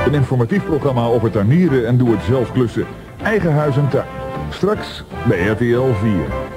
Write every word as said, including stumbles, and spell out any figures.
Een informatief programma over tuinieren en doe-het-zelf klussen. Eigen huis en tuin. Straks bij R T L vier.